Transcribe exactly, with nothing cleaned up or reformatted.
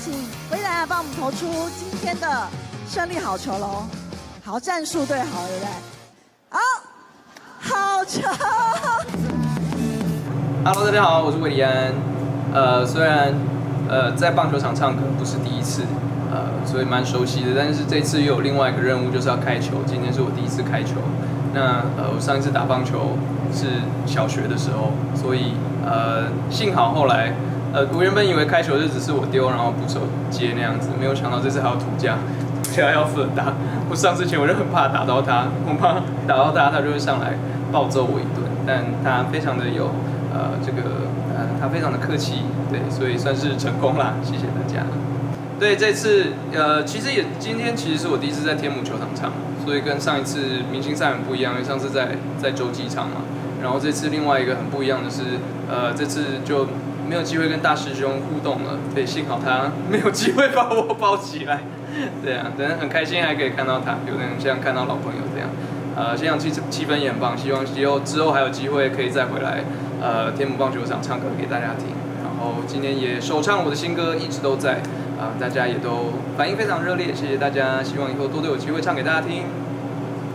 请威廉来帮我们投出今天的胜利好球喽。好，战术对好，对不对？好，好球。 Hello， 大家好，我是韦礼安。呃，虽然呃在棒球场唱歌不是第一次，呃，所以蛮熟悉的，但是这次又有另外一个任务，就是要开球。今天是我第一次开球。那呃，我上一次打棒球是小学的时候，所以呃，幸好后来呃，我原本以为开球就只是我丢，然后捕手接那样子，没有想到这次还有土架，土架要负责打。我上之前我就很怕打到他，我怕打到他，他就会上来暴揍我一顿。但他非常的有呃这个呃，他非常的客气，对，所以算是成功啦，谢谢大家。对，这次呃，其实也今天其实是我第一次在天母球场唱，所以跟上一次明星赛很不一样，因为上次在在洲际唱嘛，然后这次另外一个很不一样的是，呃，这次就没有机会跟大师兄互动了，对，幸好他没有机会把我抱起来，对啊，但是很开心还可以看到他，有点像看到老朋友这样，呃，现场气气氛也很棒，希望以后之后还有机会可以再回来，呃，天母棒球场唱歌给大家听，然后今天也首唱我的新歌，一直都在。啊，大家也都反应非常热烈，谢谢大家，希望以后多多有机会唱给大家听。